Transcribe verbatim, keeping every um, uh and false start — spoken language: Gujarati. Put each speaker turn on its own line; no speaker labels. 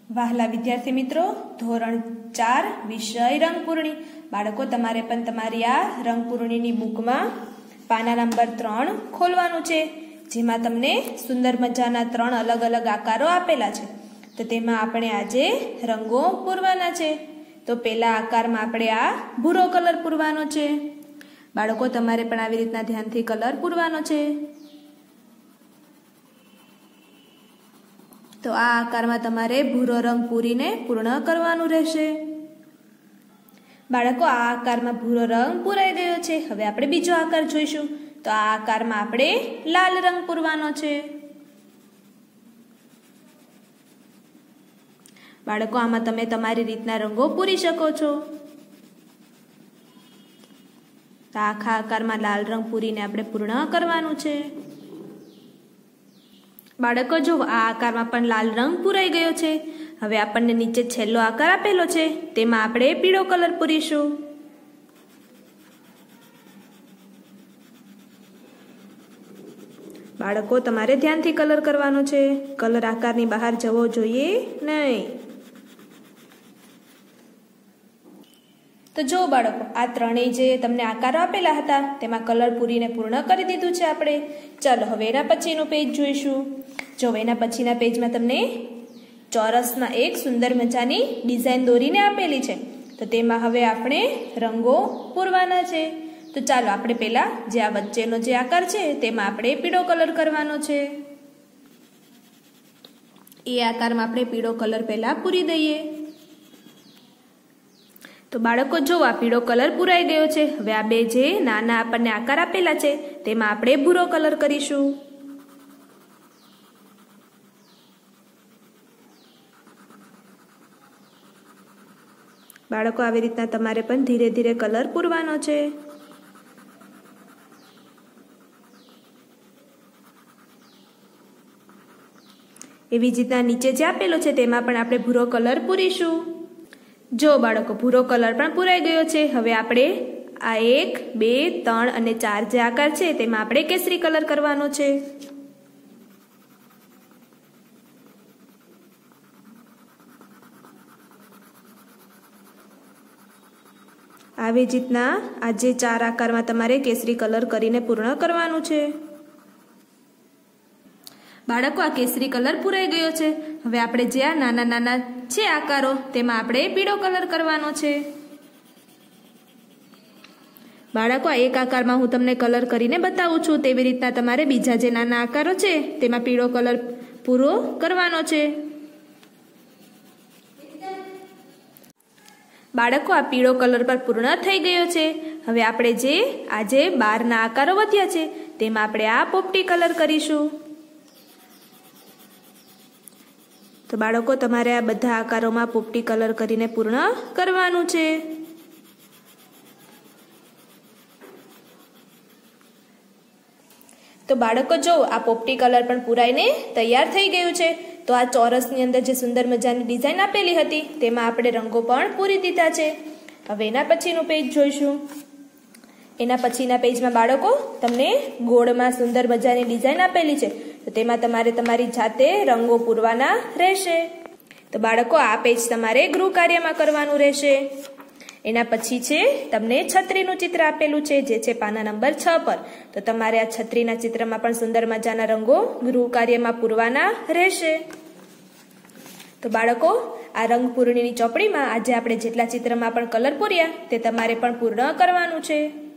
વહાલા વિદ્યાર્થી મિત્રો, ધોરણ ચાર વિષય રંગપૂર્ણી. બાળકો, તમારે પણ તમારી આ રંગપૂર્ણીની બુકમાં પાના નંબર ત્રણ ખોલવાનું છે, જેમાં તમને સુંદર મજાના ત્રણ અલગ અલગ આકારો આપેલા છે. તો તેમાં આપણે આજે રંગો પૂરવાના છે. તો પહેલા આકારમાં આપણે આ ભૂરો કલર પૂરવાનો છે. બાળકો, તમારે પણ આવી રીતના ધ્યાનથી કલર પૂરવાનો છે. તો આ આકારમાં તમારે ભૂરો રંગ પૂરીને પૂર્ણ કરવાનું રહેશે. બાળકો, આ આકારમાં ભૂરો રંગ પૂરાઈ ગયો છે. હવે આપણે બીજો આકાર જોઈશું. તો આ આકારમાં આપણે લાલ રંગ પૂરવાનો છે. બાળકો, આમાં તમે તમારી રીતના રંગો પૂરી શકો છો. તો આખા આકારમાં લાલ રંગ પૂરીને આપણે પૂર્ણ કરવાનું છે. બાળકો, જો આ આકારમાં પણ લાલ રંગ પૂરાઈ ગયો છે. હવે આપણને નીચે છેલ્લો આકાર આપેલો છે, તેમાં આપણે પીળો કલર પૂરીશું. બાળકો, તમારે ધ્યાનથી કલર કરવાનો છે. કલર આકારની બહાર જવો જોઈએ નહીં. તો જો બાળકો, આ ત્રણેય જે તમને આકારો આપેલા હતા તેમાં કલર પૂરીને પૂર્ણ કરી દીધું છે આપણે. ચાલો હવે એના પછીનું પેજ જોઈશું. જો એના પછીના પેજમાં તમને ચોરસમાં એક સુંદર મજાની ડિઝાઇન દોરીને આપેલી છે. તો તેમાં હવે આપણે રંગો પૂરવાના છે. તો ચાલો આપણે પહેલા જે આ વચ્ચેનો જે આકાર છે તેમાં આપણે પીળો કલર કરવાનો છે. એ આકારમાં આપણે પીળો કલર પહેલા પૂરી દઈએ. તો બાળકો, જો આ પીળો કલર પૂરાઈ ગયો છે. હવે આ બે જે નાના આપણને આકાર આપેલા છે તેમાં આપણે ભૂરો કલર કરીશું. બાળકો, આવી રીતના તમારે પણ ધીરે ધીરે કલર પૂરવાનો છે. એવી જ રીતના નીચે જે આપેલો છે તેમાં પણ આપણે ભૂરો કલર પૂરીશું. જો બાળકો, ભૂરો કલર પણ પૂરાઈ ગયો છે. હવે આપણે આ એક, બે, ત્રણ અને ચાર જે આકાર છે તેમાં આપણે કેસરી કલર કરવાનો છે. આવી જ રીતના આ જે ચાર આકારમાં તમારે કેસરી કલર કરીને પૂર્ણ કરવાનું છે. બાળકો, આ કેસરી કલર પૂરાઈ ગયો છે. હવે આપણે જે આ નાના નાના છે આકારો તેમાં આપણે પીળો કલર કરવાનો છે. બાળકો, આ એક આકારમાં હું તમને કલર કરીને બતાવું છું. તેવી રીતના તમારે બીજા જે નાના આકારો છે તેમાં પીળો કલર પૂરો કરવાનો છે. બાળકો, આ પીળો કલર પર પૂર્ણ થઈ ગયો છે. હવે આપણે જે આજે બારના આકારો વધ્યા છે તેમાં આપણે આ પોપટી કલર કરીશું. તો બાળકો, તમારે આ બધા આકારોમાં પોપટી કલર કરીને પૂર્ણ કરવાનું છે. તો બાળકો, જો આ પોપટી કલર પણ પૂરાઈને તૈયાર થઈ ગયું છે. તો આ ચોરસની અંદર જે સુંદર મજાની ડિઝાઇન આપેલી હતી તેમાં આપણે રંગો પણ પૂરી દીધા છે. હવે એના પછીનું પેજ જોઈશું. એના પછીના પેજમાં બાળકો તમને ગોળમાં સુંદર મજાની ડિઝાઇન આપેલી છે. તો તેમાં તમારે તમારી જાતે રંગો પૂરવાના રહેશે. તો બાળકો, આ પેજ તમારે ગૃહ કાર્યમાં કરવાનું રહેશે. એના પછી છે તમને છત્રીનું ચિત્ર આપેલું છે, જે છે પાના નંબર છ પર. તો તમારે આ છત્રીના ચિત્રમાં પણ સુંદર મજાના રંગો ગૃહ કાર્યમાં પૂરવાના રહેશે. તો બાળકો, આ રંગ પૂર્ણીની ચોપડીમાં આજે આપણે જેટલા ચિત્રમાં પણ કલર પૂર્યા તે તમારે પણ પૂર્ણ કરવાનું છે.